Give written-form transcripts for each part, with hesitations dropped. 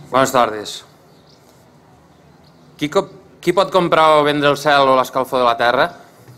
Buenas tardes. Qui pot comprar o vendre el cel o l'escalfor de la terra?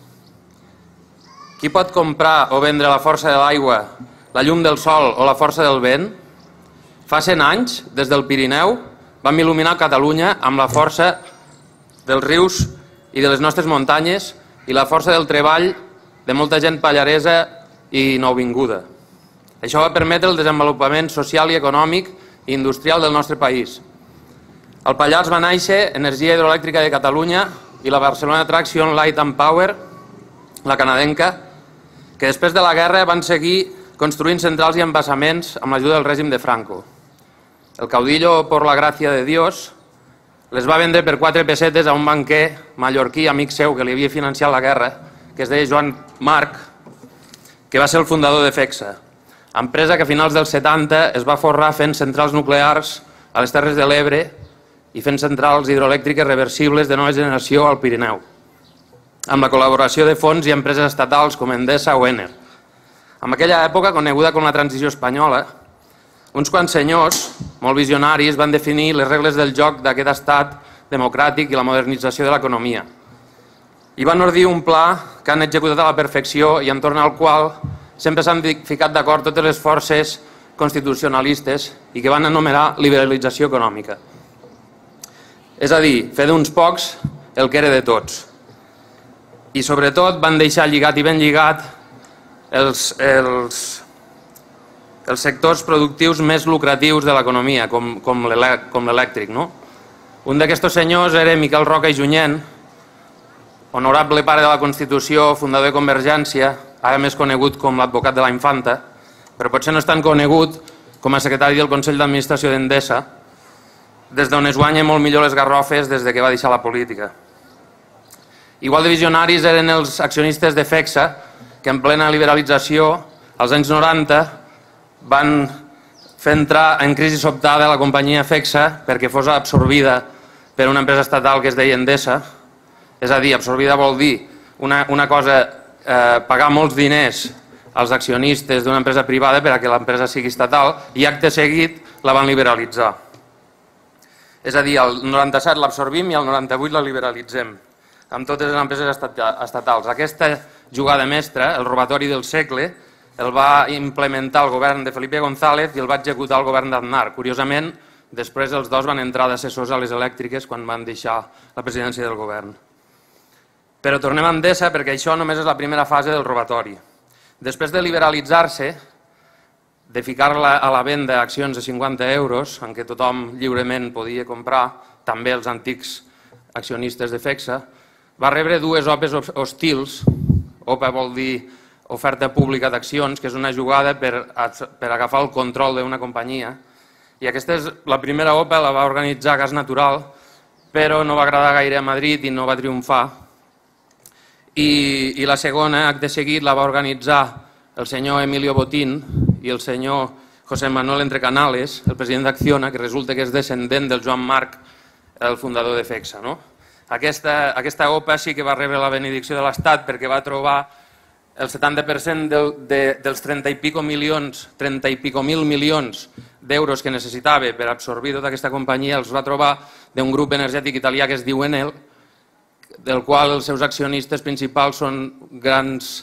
Qui pot comprar o vendre la força de l'aigua, la llum del sol o la força del vent? Fa 100 anys, des del Pirineu, vam il·luminar Catalunya amb la força dels rius i de les nostres muntanyes i la força del treball de molta gent pallaresa i nouvinguda. Això va permetre el desenvolupament social i econòmic i industrial del nostre país. Al Pallars va néixer Energia Hidroelèctrica de Catalunya i la Barcelona Traction Light and Power, la canadenca, que després de la guerra van seguir construint centrals i embassaments amb l'ajuda del règim de Franco. El caudillo, por la gràcia de Dios, les va vendre per 4 pessetes a un banquer mallorquí, amic seu, que li havia financiat la guerra, que es deia Joan Marc, que va ser el fundador de FECSA, empresa que a finals dels 70 es va forrar fent centrals nuclears a les Terres de l'Ebre i fent centrals hidroelèctriques reversibles de nova generació al Pirineu, amb la col·laboració de fons i empreses estatals com Endesa o Enel. En aquella època, coneguda com la transició espanyola, uns quants senyors, molt visionaris, van definir les regles del joc d'aquest estat democràtic i la modernització de l'economia. I van ordir un pla que han executat a la perfecció i entorn al qual sempre s'han ficat d'acord totes les forces constitucionalistes i que van anomenar liberalització econòmica. És a dir, fer d'uns pocs el que era de tots. I sobretot van deixar lligat i ben lligat els sectors productius més lucratius de l'economia, com l'elèctric. Un d'aquests senyors era Miquel Roca i Junyent, honorable pare de la Constitució, fundador de Convergència, ara més conegut com l'advocat de la Infanta, però potser no és tan conegut com a secretari del Consell d'Administració d'Endesa, des d'on es guanya molt millor les garrofes des que va deixar la política. Igual de visionaris eren els accionistes de FECSA, que en plena liberalització, als anys 90, van fer entrar en crisi sobtada la companyia FECSA perquè fos absorbida per una empresa estatal que es deia Endesa. És a dir, absorbida vol dir una cosa, pagar molts diners als accionistes d'una empresa privada perquè l'empresa sigui estatal, i acte seguit la van liberalitzar. És a dir, el 97 l'absorbim i el 98 la liberalitzem, amb totes les empreses estatals. Aquesta jugada mestra, el robatori del segle, el va implementar el govern de Felipe González i el va executar el govern d'Aznar. Curiosament, després els dos van entrar d'assessors a les elèctriques quan van deixar la presidència del govern. Però tornem a Endesa perquè això només és la primera fase del robatori. Després de liberalitzar-se, de ficar-la a la venda accions de 50 euros, en què tothom lliurement podia comprar, també els antics accionistes de FECSA, va rebre 2 OPAs hostils. OPA vol dir oferta pública d'accions, que és una jugada per agafar el control d'una companyia. I aquesta és la primera OPA, la va organitzar Gas Natural, però no va agradar gaire a Madrid i no va triomfar. I la segona, acte seguit, la va organitzar el senyor Emilio Botín i el senyor José Manuel Entrecanales, el president d'Acciona, que resulta que és descendent del Joan Marc, el fundador de FECSA. Aquesta OPA sí que va rebre la benedicció de l'Estat perquè va trobar el 70% dels 30 i pico mil milions d'euros que necessitava per absorbir tota aquesta companyia, els va trobar d'un grup energètic italià que es diu Enel, del qual els seus accionistes principals són grans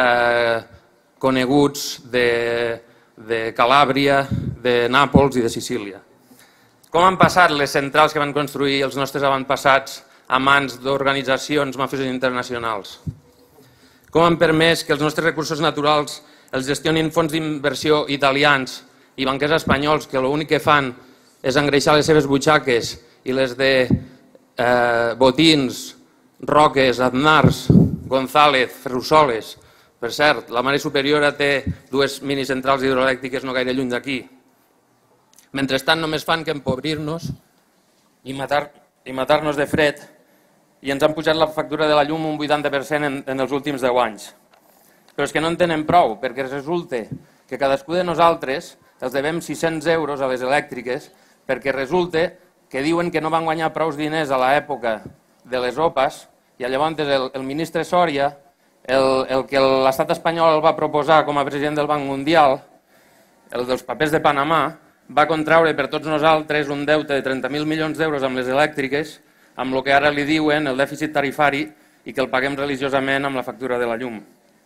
coneguts de Calàbria, de Nàpols i de Sicília. Com han passat les centrals que van construir els nostres avantpassats a mans d'organitzacions mafioses internacionals? Com han permès que els nostres recursos naturals els gestionin fons d'inversió italians i banquers espanyols que l'únic que fan és engreixar les seves butxaques i les de Botins, Roques, Aznars, González, Ferrusoles? Per cert, la Mare Superiora té 2 minicentrals hidroelèctriques no gaire lluny d'aquí. Mentrestant només fan que empobrir-nos i matar-nos de fred, i ens han pujat la factura de la llum un 80% en els últims 10 anys. Però és que no en tenen prou, perquè resulta que cadascú de nosaltres els devem 600 euros a les elèctriques, perquè resulta que diuen que no van guanyar prou diners a l'època de les OPAs, i llavors el ministre Soria, el que l'estat espanyol el va proposar com a president del Banc Mundial, el dels papers de Panamà, va contraure per tots nosaltres un deute de 30.000 milions d'euros amb les elèctriques, amb el que ara li diuen el dèficit tarifari i que el paguem religiosament amb la factura de la llum.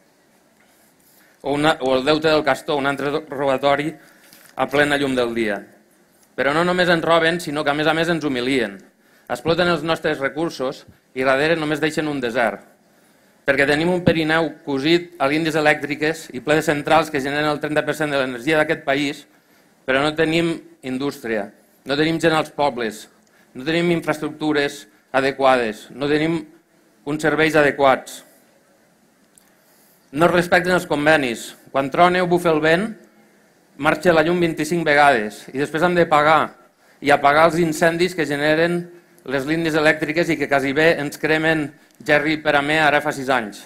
O el deute del Castor, un altre robatori a plena llum del dia. Però no només ens roben, sinó que a més ens humilien. Exploten els nostres recursos i darrere només deixen un desert. Perquè tenim un Pirineu cosit a línies elèctriques i ple de centrals que generen el 30% de l'energia d'aquest país, però no tenim indústria, no tenim gent als pobles, no tenim infraestructures adequades, no tenim uns serveis adequats. No es respecten els convenis. Quan trona o bufa el vent, marxa la llum 25 vegades i després hem de pagar i apagar els incendis que generen les línies elèctriques i que quasi bé ens cremen Gerri Peramer ara fa 6 anys.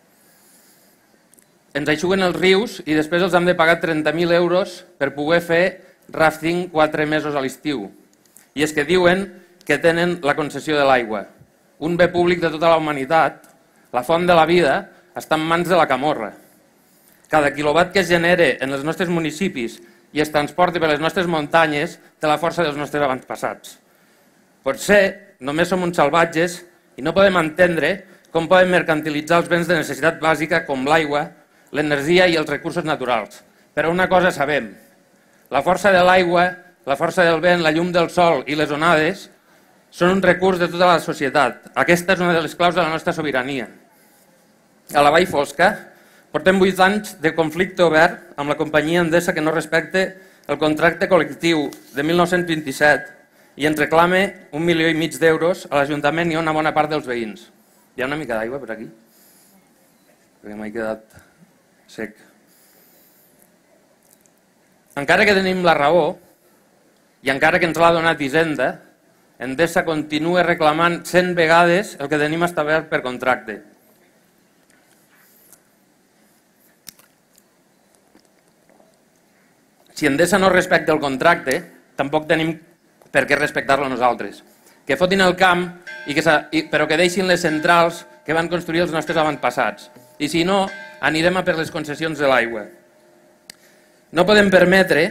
Ens aixuguen els rius i després els hem de pagar 30.000 euros per poder fer rafting 4 mesos a l'estiu. I és que diuen que tenen la concessió de l'aigua. Un bé públic de tota la humanitat, la font de la vida, està en mans de la camorra. Cada quilowatt que es genere en els nostres municipis i es transporta per les nostres muntanyes té la força dels nostres avantpassats. Potser només som uns salvatges i no podem entendre com podem mercantilitzar els béns de necessitat bàsica com l'aigua, l'energia i els recursos naturals. Però una cosa sabem, la força de l'aigua, la força del vent, la llum del sol i les onades són un recurs de tota la societat. Aquesta és una de les claus de la nostra sobirania. A la Vall Fosca portem 8 anys de conflicte obert amb la companyia Endesa que no respecta el contracte col·lectiu de 1927 i ens reclama 1,5 milions d'euros a l'Ajuntament i a una bona part dels veïns. Hi ha una mica d'aigua per aquí? Perquè m'he quedat sec. Encara que tenim la raó i encara que ens l'ha donat Hisenda, Endesa continua reclamant 100 vegades el que tenim establert per contracte. Si Endesa no respecta el contracte, tampoc tenim per què respectar-lo nosaltres. Que fotin el camp, però que deixin les centrals que van construir els nostres avantpassats. I si no, anirem a per les concessions de l'aigua. No podem permetre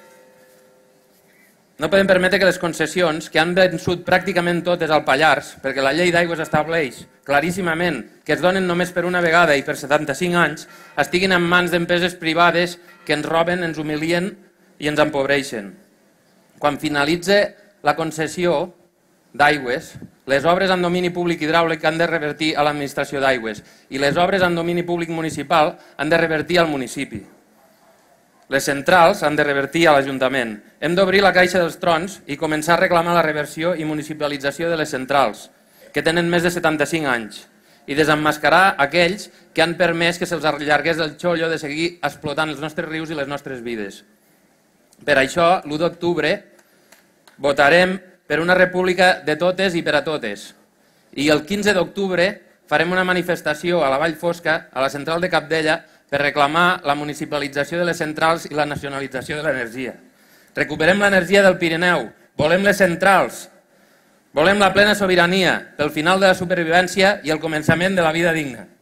que les concessions, que han vençut pràcticament totes al Pallars, perquè la llei d'aigües estableix claríssimament que es donen només per una vegada i per 75 anys, estiguin en mans d'empreses privades que ens roben, ens humilien i ens empobreixen. Quan finalitza la concessió d'aigües, les obres en domini públic hidràulic han de revertir a l'administració d'aigües i les obres en domini públic municipal han de revertir al municipi. Les centrals han de revertir a l'Ajuntament. Hem d'obrir la caixa dels trons i començar a reclamar la reversió i municipalització de les centrals, que tenen més de 75 anys, i desemmascarar aquells que han permès que se'ls allargués el xollo de seguir explotant els nostres rius i les nostres vides. Per això, l'1 d'octubre, votarem per una república de totes i per a totes. I el 15 d'octubre farem una manifestació a la Vall Fosca, a la central de Capdella, per reclamar la municipalització de les centrals i la nacionalització de l'energia. Recuperem l'energia del Pirineu, volem les centrals, volem la plena sobirania pel final de la supervivència i el començament de la vida digna.